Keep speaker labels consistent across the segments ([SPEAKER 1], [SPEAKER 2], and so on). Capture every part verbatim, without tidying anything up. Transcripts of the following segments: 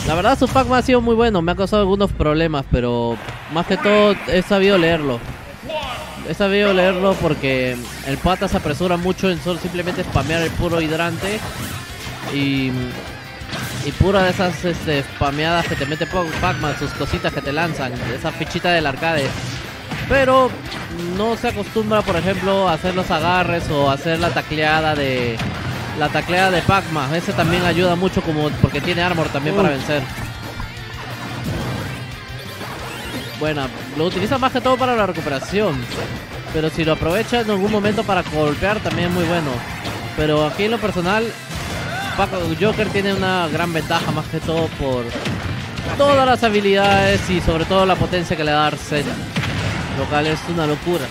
[SPEAKER 1] La verdad su Pac-Man ha sido muy bueno, me ha causado algunos problemas, pero más que todo he sabido leerlo. He sabido leerlo porque el pata se apresura mucho en solo simplemente spamear el puro hidrante y, y pura de esas este, spameadas que te mete Pac-Man, sus cositas que te lanzan, esa fichita del arcade. Pero no se acostumbra, por ejemplo, a hacer los agarres o hacer la tacleada de la tacleada de Pac-Man. Ese también ayuda mucho como porque tiene armor también. Uy. Para vencer. Bueno, lo utiliza más que todo para la recuperación, pero si lo aprovecha en algún momento para golpear también es muy bueno. Pero aquí en lo personal, Joker tiene una gran ventaja más que todo por todas las habilidades y sobre todo la potencia que le da Arsene, lo cual es una locura.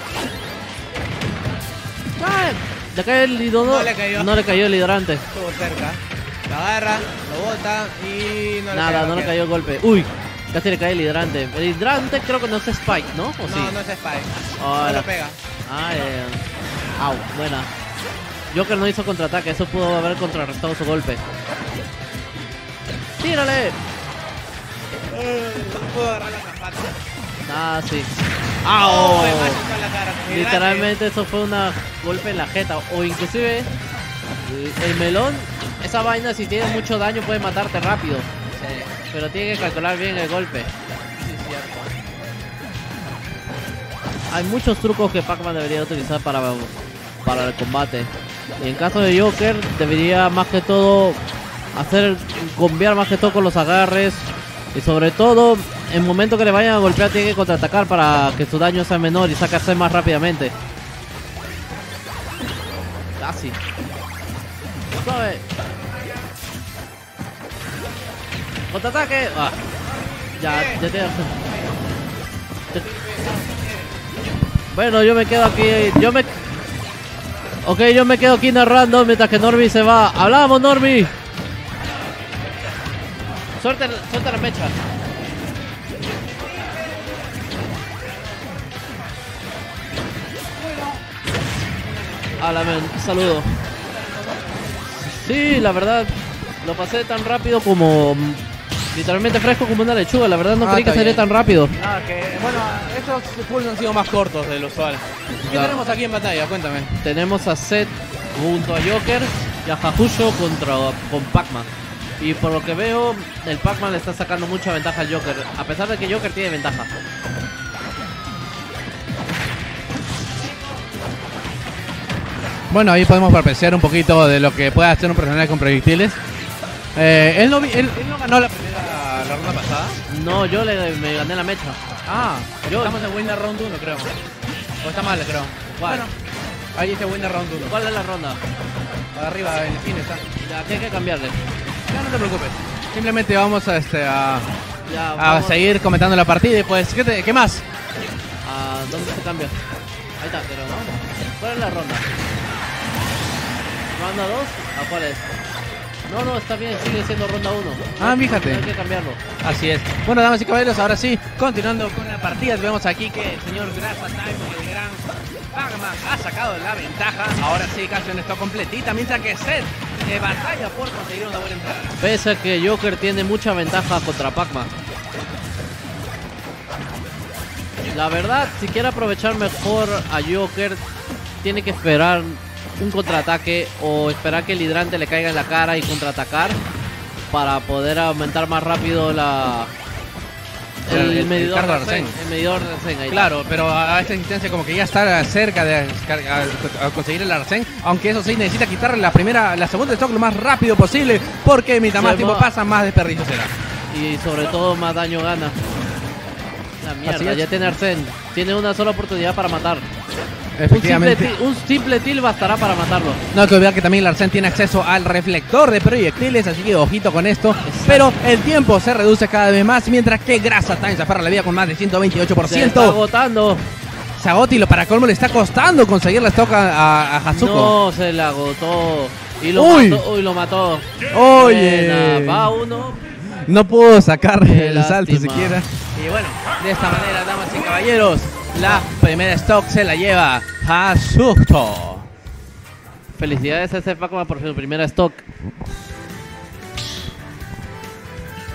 [SPEAKER 1] ¡Ay! ¿Le cae el hidrodo?
[SPEAKER 2] No le cayó.
[SPEAKER 1] No le cayó el hidrante.
[SPEAKER 2] Estuvo cerca. Lo agarra, lo bota y no le
[SPEAKER 1] Nada, no le cayó el golpe. Uy, casi le cae el hidrante. El hidrante creo que no es Spike, ¿no? ¿O
[SPEAKER 2] no,
[SPEAKER 1] sí?
[SPEAKER 2] no es Spike.
[SPEAKER 1] Oh,
[SPEAKER 2] no
[SPEAKER 1] la...
[SPEAKER 2] lo pega.
[SPEAKER 1] Ah, eh. Au, buena. Joker no hizo contraataque, eso pudo haber contrarrestado su golpe. ¡Tírale!
[SPEAKER 2] No puedo agarrar la zapata.
[SPEAKER 1] Ah, sí.
[SPEAKER 2] ¡Au!
[SPEAKER 1] ¡Au!
[SPEAKER 2] Me machucó en la cara.
[SPEAKER 1] Literalmente eso fue un golpe en la jeta. O inclusive el melón, esa vaina si tiene mucho daño puede matarte rápido.
[SPEAKER 2] Sí.
[SPEAKER 1] Pero tiene que calcular bien el golpe.
[SPEAKER 2] Sí, cierto.
[SPEAKER 1] Hay muchos trucos que Pac-Man debería utilizar para, para el combate. Y en caso de Joker debería más que todo hacer combiar más que todo con los agarres. Y sobre todo, en el momento que le vayan a golpear tiene que contraatacar para que su daño sea menor y sacarse más rápidamente. Casi. Suave. Contraataque. Ah. Ya, ya te... Bueno, yo me quedo aquí. Yo me... Ok, yo me quedo aquí narrando mientras que Norby se va. ¡Hablamos, Norby! Suelta, suelta la mecha. Háblame, un saludo. Sí, la verdad, lo pasé tan rápido como... Literalmente fresco como una lechuga. La verdad no
[SPEAKER 2] ah,
[SPEAKER 1] creí que sería tan rápido.
[SPEAKER 2] Ah, que... Bueno, estos pulls han sido más cortos de lo usual. ¿Qué claro. tenemos aquí en batalla? Cuéntame.
[SPEAKER 1] Tenemos a Seth junto a Joker y a Hakusho contra con Pac-Man. Y por lo que veo, el Pac-Man le está sacando mucha ventaja al Joker, a pesar de que Joker tiene ventaja.
[SPEAKER 2] Bueno, ahí podemos apreciar un poquito de lo que puede hacer un personaje con proyectiles. Eh, ¿él, no, él, él no ganó la primera la ronda pasada?
[SPEAKER 1] No, yo le, me gané la mecha.
[SPEAKER 2] Ah,
[SPEAKER 1] yo
[SPEAKER 2] estamos en Winner Round uno, creo. O está mal, creo.
[SPEAKER 1] ¿Cuál?
[SPEAKER 2] Bueno, ahí está Winner Round uno.
[SPEAKER 1] ¿Cuál es la ronda?
[SPEAKER 2] Arriba, en el cine está.
[SPEAKER 1] Ya, ¿qué hay que cambiarle?
[SPEAKER 2] Ya, no te preocupes. Simplemente vamos a, este, a,
[SPEAKER 1] ya,
[SPEAKER 2] vamos. a seguir comentando la partida y pues, ¿qué, te, qué más?
[SPEAKER 1] ¿A dónde se cambia? Ahí está, pero no. ¿Cuál es la ronda? ¿Ronda dos? ¿A cuál es? No, no, está bien, sigue siendo ronda uno.
[SPEAKER 2] Ah, fíjate.
[SPEAKER 1] Hay que cambiarlo.
[SPEAKER 2] Así es. Bueno, damas y caballeros, ahora sí, continuando con la partida, vemos aquí que el señor Grasa Time, el gran Pac-Man, ha sacado la ventaja. Ahora sí, Castion está completita, mientras que Seth eh, batalla por conseguir una buena entrada.
[SPEAKER 1] Pese a que Joker tiene mucha ventaja contra Pac-Man. La verdad, si quiere aprovechar mejor a Joker, tiene que esperar un contraataque o esperar que el hidrante le caiga en la cara y contraatacar para poder aumentar más rápido la el, el, el medidor de Arsene, el medidor de Arsene ahí.
[SPEAKER 2] Claro, pero a esta distancia como que ya está cerca de a, a conseguir el Arsene, aunque eso sí necesita quitarle la primera, la segunda stock lo más rápido posible, porque mientras más tiempo pasa, más desperdicio será.
[SPEAKER 1] Y sobre todo más daño gana. La mierda, ya tiene Arsene, tiene una sola oportunidad para matar.
[SPEAKER 2] Efectivamente.
[SPEAKER 1] Un simple, un simple til bastará para matarlo.
[SPEAKER 2] No hay que olvidar que también el Arsene tiene acceso al reflector de proyectiles, así que ojito con esto. Exacto. Pero el tiempo se reduce cada vez más, mientras que Grasa Time se aferra la vida con más de ciento veintiocho por ciento.
[SPEAKER 1] Se está agotando.
[SPEAKER 2] Se agota y lo para colmo le está costando conseguir la stock a, a, a Hazuko.
[SPEAKER 1] No, se la agotó. Y lo
[SPEAKER 2] Uy.
[SPEAKER 1] mató. Uy, lo mató.
[SPEAKER 2] Oye.
[SPEAKER 1] Buena. Va uno.
[SPEAKER 2] No pudo sacar
[SPEAKER 1] Qué
[SPEAKER 2] el
[SPEAKER 1] lástima.
[SPEAKER 2] salto siquiera. Y bueno, de esta manera, damas y caballeros, la primera stock se la lleva Hazuko.
[SPEAKER 1] Felicidades a ese Pac-Man por su primera stock.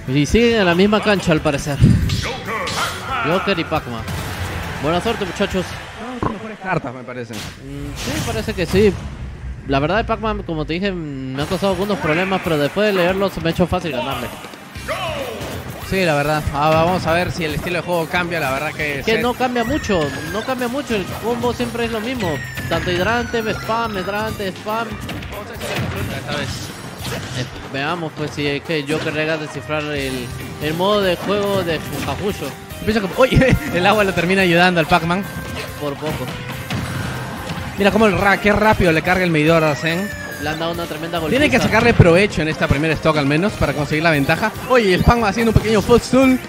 [SPEAKER 1] Y siguen en la misma cancha al parecer. Joker y Pac-Man. Buena suerte, muchachos.
[SPEAKER 2] No, mejores cartas me parece.
[SPEAKER 1] Mm, sí, parece que sí. La verdad de Pac-Man, como te dije, me ha causado algunos problemas, pero después de leerlo se me ha hecho fácil ganarle.
[SPEAKER 2] Sí, la verdad. Ah, vamos a ver si el estilo de juego cambia. La verdad que...
[SPEAKER 1] Que
[SPEAKER 2] se...
[SPEAKER 1] no cambia mucho, no cambia mucho. El combo siempre es lo mismo. Tanto hidrante, spam, hidrante, spam.
[SPEAKER 2] Esta vez.
[SPEAKER 1] Eh, veamos pues si es que Joker llega a descifrar el, el modo de juego de Jajusho.
[SPEAKER 2] Empieza como... Oye, el agua lo termina ayudando al Pac-Man.
[SPEAKER 1] Por poco.
[SPEAKER 2] Mira cómo el ra qué rápido le carga el medidor a Zen.
[SPEAKER 1] Le han dado una tremenda golpiza.
[SPEAKER 2] Tiene que sacarle provecho en esta primera stock al menos para conseguir la ventaja. Oye, el Pac-Man haciendo un pequeño footstool.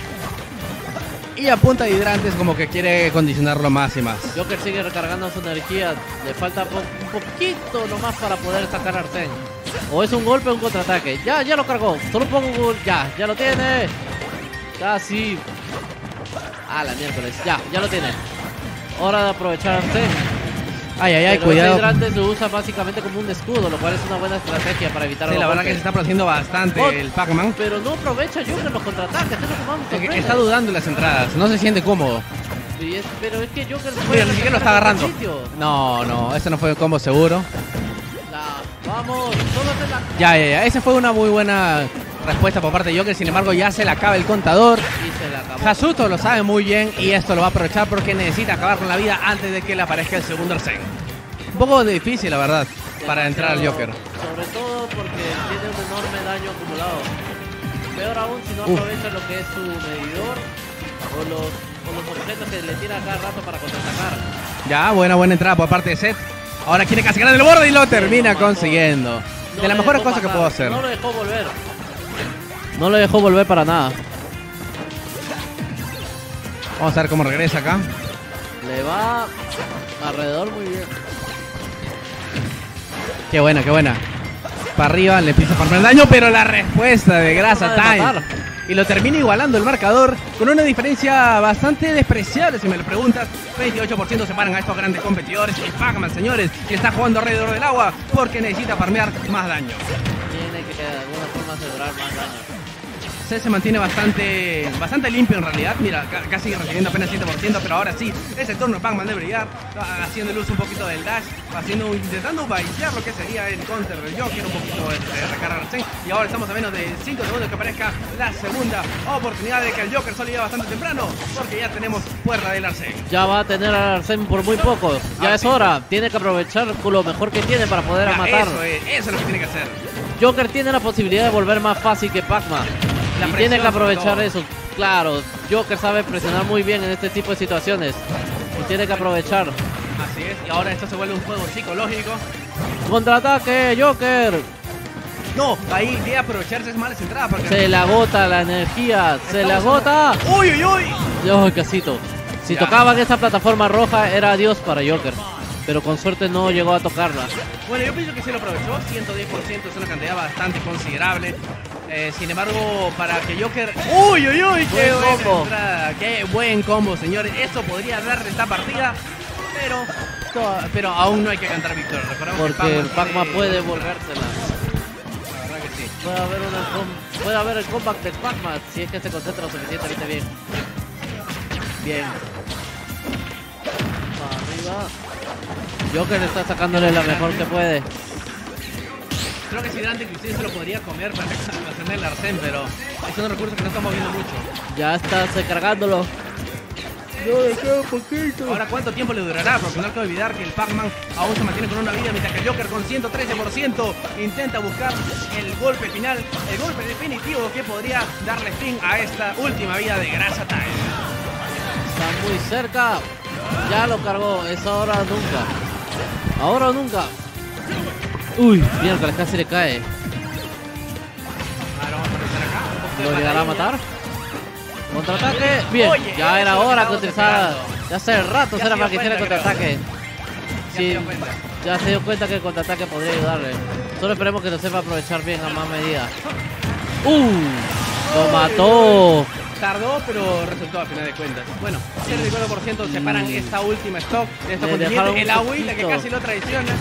[SPEAKER 2] Y a punta de hidrantes como que quiere condicionarlo más y más.
[SPEAKER 1] Joker sigue recargando su energía. Le falta po un poquito nomás para poder sacar a Arsene. O es un golpe o un contraataque. Ya, ya lo cargó. Solo pongo un gol. Ya, ya lo tiene. Casi. Ah, la miércoles. Ya, ya lo tiene. Hora de aprovechar a Arsene.
[SPEAKER 2] Ay, ay, ay,
[SPEAKER 1] Pero
[SPEAKER 2] cuidado.
[SPEAKER 1] ese hidrante se usa básicamente como un escudo, lo cual es una buena estrategia para evitar
[SPEAKER 2] Sí,
[SPEAKER 1] los
[SPEAKER 2] la verdad
[SPEAKER 1] golpes.
[SPEAKER 2] que se está produciendo bastante
[SPEAKER 1] Oh,
[SPEAKER 2] el Pac-Man.
[SPEAKER 1] Pero no aprovecha Joker los contraataques, es lo que más me sorprende.
[SPEAKER 2] Está dudando en las entradas, no se siente cómodo.
[SPEAKER 1] Y es- pero es que Joker no
[SPEAKER 2] Mira, ni siquiera lo está agarrando.
[SPEAKER 1] sitio.
[SPEAKER 2] No, no, ese no fue un combo seguro.
[SPEAKER 1] La- vamos, solo se la...
[SPEAKER 2] Ya, ya, ya, esa fue una muy buena respuesta por parte de Joker. Sin embargo, ya se le acaba el contador.
[SPEAKER 1] Y se la acabó.
[SPEAKER 2] Hazuto lo sabe muy bien y esto lo va a aprovechar porque necesita acabar con la vida antes de que le aparezca el segundo Arsene. Un poco difícil, la verdad, para entrar al Joker.
[SPEAKER 1] Sobre todo porque tiene un enorme daño acumulado. Peor aún si no
[SPEAKER 2] Uf.
[SPEAKER 1] aprovecha lo que es su medidor o los, o los objetos que le tira cada rato para contraatacar.
[SPEAKER 2] Ya, buena, buena entrada por parte de Seth. Ahora quiere casi ganar el borde y lo termina
[SPEAKER 1] lo mató.
[SPEAKER 2] consiguiendo.
[SPEAKER 1] No
[SPEAKER 2] De
[SPEAKER 1] le
[SPEAKER 2] las mejores
[SPEAKER 1] dejó
[SPEAKER 2] cosas que
[SPEAKER 1] pasar,
[SPEAKER 2] puedo hacer.
[SPEAKER 1] No lo dejó volver. No lo dejó volver para nada.
[SPEAKER 2] Vamos a ver cómo regresa acá.
[SPEAKER 1] Le va alrededor muy bien.
[SPEAKER 2] Qué buena, qué buena. Para arriba, le empieza a farmar daño, pero la respuesta de Grasa
[SPEAKER 1] Forma de
[SPEAKER 2] Time.
[SPEAKER 1] matar.
[SPEAKER 2] Y lo termina igualando el marcador con una diferencia bastante despreciable, si me lo preguntas. veintiocho por ciento separan a estos grandes competidores. Y Pac-Man, señores, que está jugando alrededor del agua porque necesita farmear más daño.
[SPEAKER 1] Tiene que de alguna forma asegurar más daño.
[SPEAKER 2] C se mantiene bastante bastante limpio en realidad. Mira, ca- casi recibiendo apenas siete por ciento, pero ahora sí, es el turno de Pac-Man de brillar, ah, haciendo el uso un poquito del dash, haciendo, intentando baitear lo que sería el counter del Joker, un poquito de, de recargar Arsene. Y ahora estamos a menos de cinco segundos que aparezca la segunda oportunidad de que el Joker solo llega bastante temprano, porque ya tenemos puerta del Arsene.
[SPEAKER 1] Ya va a tener a Arsene por muy poco. Ya
[SPEAKER 2] Ah,
[SPEAKER 1] es
[SPEAKER 2] sí.
[SPEAKER 1] hora. Tiene que aprovechar lo mejor que tiene para poder
[SPEAKER 2] Ya,
[SPEAKER 1] matar.
[SPEAKER 2] Eso es, eso es lo que tiene que hacer.
[SPEAKER 1] Joker tiene la posibilidad de volver más fácil que Pac-Man.
[SPEAKER 2] La
[SPEAKER 1] Y
[SPEAKER 2] presión
[SPEAKER 1] tiene que
[SPEAKER 2] sobre
[SPEAKER 1] aprovechar
[SPEAKER 2] todo.
[SPEAKER 1] eso. Claro, Joker sabe presionar muy bien en este tipo de situaciones. Y tiene que aprovechar.
[SPEAKER 2] Así es, y ahora esto se vuelve un juego psicológico.
[SPEAKER 1] Contraataque, Joker.
[SPEAKER 2] No, ahí de aprovecharse es mala esa entrada porque...
[SPEAKER 1] Se le agota la energía. Se le
[SPEAKER 2] Estamos-
[SPEAKER 1] agota.
[SPEAKER 2] ¡Uy, uy, uy!
[SPEAKER 1] Dios, casito. Si
[SPEAKER 2] Ya.
[SPEAKER 1] tocaban esta plataforma roja, era adiós para Joker. Pero con suerte no llegó a tocarla.
[SPEAKER 2] Bueno, yo pienso que sí lo aprovechó, ciento diez por ciento es una cantidad bastante considerable. Eh, sin embargo, para que Joker... ¡Uy, uy, uy! ¡Qué
[SPEAKER 1] Buen
[SPEAKER 2] buena
[SPEAKER 1] combo.
[SPEAKER 2] entrada! ¡Qué buen combo, señores! Esto podría darle esta partida, pero, to- pero aún no hay que cantar victoria. Recordemos que
[SPEAKER 1] Porque
[SPEAKER 2] Pac-Man
[SPEAKER 1] Pac-Man
[SPEAKER 2] tiene-
[SPEAKER 1] puede volvérsela.
[SPEAKER 2] La verdad que sí.
[SPEAKER 1] Puede haber, una com- puede haber el comeback de Pac-Man si es que se concentra lo suficientemente bien. Bien. Para arriba. Joker está sacándole la mejor que puede.
[SPEAKER 2] Creo que si Dante inclusive se lo podría comer para hacerle el Arsene, pero es un recurso que no estamos viendo mucho.
[SPEAKER 1] Ya está cargándolo. No, le queda un poquito.
[SPEAKER 2] Ahora, ¿cuánto tiempo le durará? Porque no hay que olvidar que el Pac-Man aún se mantiene con una vida, mientras que el Joker con ciento trece por ciento intenta buscar el golpe final, el golpe definitivo que podría darle fin a esta última vida de Grasa Time.
[SPEAKER 1] Está muy cerca. Ya lo cargó. Es ahora o nunca. Ahora o nunca. Uy, miércoles, casi le cae.
[SPEAKER 2] Ahora vamos a revisar acá. un poquito de
[SPEAKER 1] ¿Lo llegará a
[SPEAKER 2] batalla.
[SPEAKER 1] matar? Contraataque. Bien,
[SPEAKER 2] Oye,
[SPEAKER 1] ya
[SPEAKER 2] eso
[SPEAKER 1] era
[SPEAKER 2] es lo que
[SPEAKER 1] hora que
[SPEAKER 2] estamos
[SPEAKER 1] utilizara.
[SPEAKER 2] esperando.
[SPEAKER 1] Ya hace rato
[SPEAKER 2] Ya
[SPEAKER 1] era
[SPEAKER 2] se
[SPEAKER 1] para
[SPEAKER 2] dio
[SPEAKER 1] que hiciera el
[SPEAKER 2] cuenta,
[SPEAKER 1] contraataque.
[SPEAKER 2] Ya se
[SPEAKER 1] Sí,
[SPEAKER 2] dio cuenta.
[SPEAKER 1] ya se dio cuenta que el contraataque podría ayudarle. Solo esperemos que lo sepa aprovechar bien a más medida. ¡Uh! ¡Lo mató!
[SPEAKER 2] Tardó, pero resultó a final de cuentas. Bueno, ciento cincuenta por ciento separan esta última stock de esta
[SPEAKER 1] Le
[SPEAKER 2] contendiente.
[SPEAKER 1] dejaron un
[SPEAKER 2] El agüita que
[SPEAKER 1] poquito.
[SPEAKER 2] casi lo traiciona.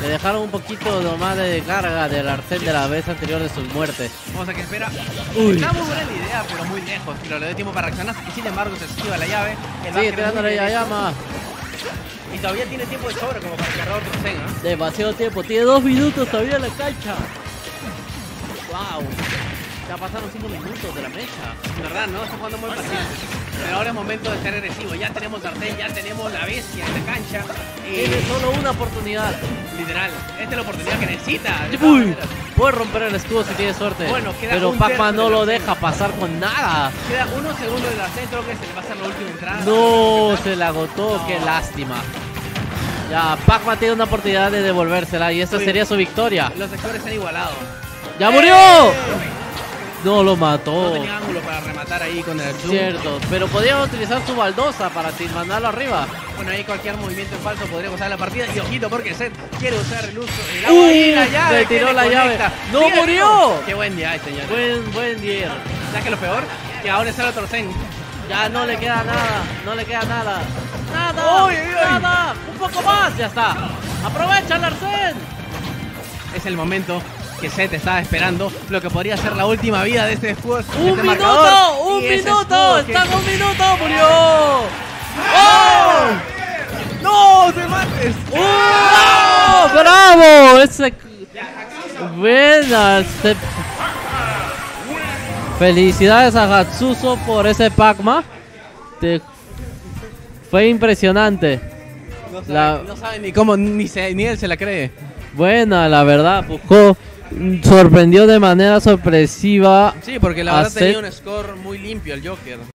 [SPEAKER 1] Le dejaron un poquito nomás de carga del Arsene de la vez anterior de su muerte.
[SPEAKER 2] Vamos a que espera.
[SPEAKER 1] Uy.
[SPEAKER 2] Está muy buena la idea, pero muy lejos. Pero le doy tiempo para reaccionar. Y sin embargo se esquiva la llave. El
[SPEAKER 1] Sigue
[SPEAKER 2] Backer
[SPEAKER 1] tirándole
[SPEAKER 2] muy
[SPEAKER 1] ya
[SPEAKER 2] derecho.
[SPEAKER 1] llama.
[SPEAKER 2] Y todavía tiene tiempo de sobra como para cargar otro Zen, ¿ah?
[SPEAKER 1] Demasiado tiempo. Tiene dos minutos todavía en la cancha. Wow. Ya pasaron cinco minutos de la mecha.
[SPEAKER 2] ¿Verdad? No, está jugando muy paciente. Pero ahora es momento de ser agresivo. Ya tenemos Sartén, ya tenemos la bestia en la cancha.
[SPEAKER 1] Tiene
[SPEAKER 2] Y
[SPEAKER 1] solo una oportunidad.
[SPEAKER 2] literal, esta es la oportunidad que necesita. de todas
[SPEAKER 1] Uy,
[SPEAKER 2] maneras.
[SPEAKER 1] puede romper el escudo si tiene suerte.
[SPEAKER 2] Bueno, queda
[SPEAKER 1] pero
[SPEAKER 2] un
[SPEAKER 1] Pac-Man
[SPEAKER 2] tercio
[SPEAKER 1] no
[SPEAKER 2] de
[SPEAKER 1] lo
[SPEAKER 2] la
[SPEAKER 1] deja pasar con nada.
[SPEAKER 2] Queda unos segundos de la Sartén, creo que se le va a hacer la última entrada.
[SPEAKER 1] No, se la agotó, qué lástima. Ya, Pac-Man tiene una oportunidad de devolvérsela y esta
[SPEAKER 2] Uy.
[SPEAKER 1] sería su victoria.
[SPEAKER 2] Los sectores se han igualado.
[SPEAKER 1] ¡Ya murió!
[SPEAKER 2] ¡Eh!
[SPEAKER 1] No lo
[SPEAKER 2] No
[SPEAKER 1] mató.
[SPEAKER 2] tenía ángulo para rematar ahí con el zoom.
[SPEAKER 1] Cierto, pero podía utilizar su baldosa para sin mandarlo arriba.
[SPEAKER 2] Bueno, ahí cualquier movimiento en falso podría usar la partida. Y ojito porque Seth quiere usar el uso. El agua
[SPEAKER 1] Uy,
[SPEAKER 2] y la llave.
[SPEAKER 1] le
[SPEAKER 2] que
[SPEAKER 1] tiró la
[SPEAKER 2] conecta.
[SPEAKER 1] llave. ¡No
[SPEAKER 2] Sigue
[SPEAKER 1] murió!
[SPEAKER 2] vivo. Qué buen día, señor.
[SPEAKER 1] Buen, buen día.
[SPEAKER 2] ¿Sabes qué es lo peor? Que ahora está el otro Zen.
[SPEAKER 1] Ya no le queda nada, no le queda nada. ¡Nada!
[SPEAKER 2] Uy, uy, uy.
[SPEAKER 1] ¡Nada! ¡Un poco más! ¡Ya está! ¡Aprovecha el Arsene!
[SPEAKER 2] Es el momento que Seth estaba esperando. Lo que podría ser la última vida de este escudo. de
[SPEAKER 1] ¡Un
[SPEAKER 2] este
[SPEAKER 1] minuto!
[SPEAKER 2] marcador.
[SPEAKER 1] ¡Un
[SPEAKER 2] Y ese
[SPEAKER 1] minuto!
[SPEAKER 2] escudo que-
[SPEAKER 1] ¡Está en un minuto! ¡Murió!
[SPEAKER 2] ¡Oh! ¡No! ¡Te mates!
[SPEAKER 1] ¡Oh! ¡Bravo! Ese... Buena. Este... Felicidades a Hatsuso por ese Pac-Man. Te- Fue impresionante.
[SPEAKER 2] No sabe,
[SPEAKER 1] La-
[SPEAKER 2] no sabe ni cómo, ni, se- ni él se la cree.
[SPEAKER 1] Buena, la verdad. Buscó. Sorprendió de manera sorpresiva.
[SPEAKER 2] Sí, porque la verdad
[SPEAKER 1] a
[SPEAKER 2] tenía
[SPEAKER 1] Seth.
[SPEAKER 2] un score muy limpio el Joker.